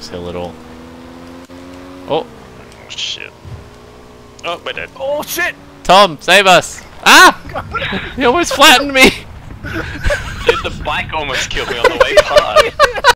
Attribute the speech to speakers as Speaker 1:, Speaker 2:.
Speaker 1: this hill at all. Oh,
Speaker 2: Shit. Oh, my dad.
Speaker 3: Oh shit!
Speaker 1: Tom, save us! Ah! He almost flattened me!
Speaker 2: Dude, the bike almost killed me on the way past.